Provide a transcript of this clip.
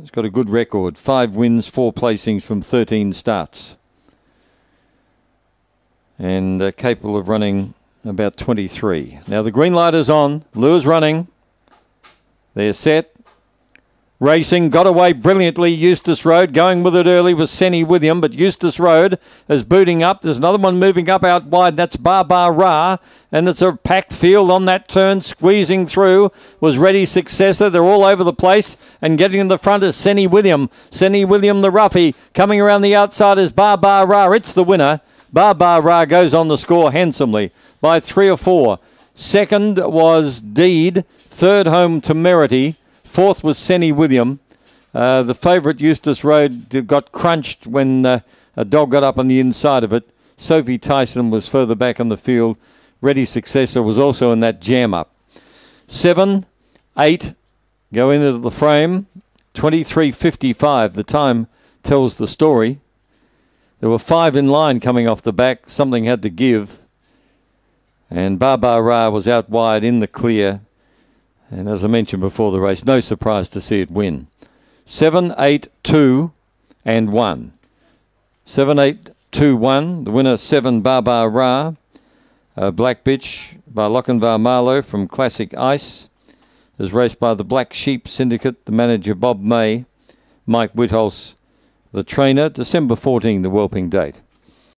He's got a good record. 5 wins, 4 placings from 13 starts. And capable of running about 23. Now the green light is on. Lure's running. They're set. Racing, got away brilliantly. Eustace Road going with it early was Senny William, but Eustace Road is booting up. There's another one moving up out wide. That's Bar Ra, and it's a packed field on that turn. Squeezing through was Ready Successor. They're all over the place, and getting in the front is Senny William. Senny William, the roughie, coming around the outside is Bar Ra. It's the winner. Bar Ra goes on the score handsomely by 3 or 4. Second was Deed. Third, Home Temerity. Fourth was Senny William. The favourite Eustace Road got crunched when a dog got up on the inside of it. Sophie Tyson was further back on the field. Ready Successor was also in that jam up. 7, 8 go into the frame. 23.55. The time tells the story. There were 5 in line coming off the back. Something had to give. And Bar Ra was out wide in the clear. And as I mentioned before the race, no surprise to see it win. 7, 8, 2 and 1. 7, 8, 2, 1. The winner, 7, Bar Ra. Black Bitch by Lochinvar Marlowe from Classic Ice. Is raced by the Black Sheep Syndicate, the manager Bob May, Mike Whitholz, the trainer. December 14, the whelping date.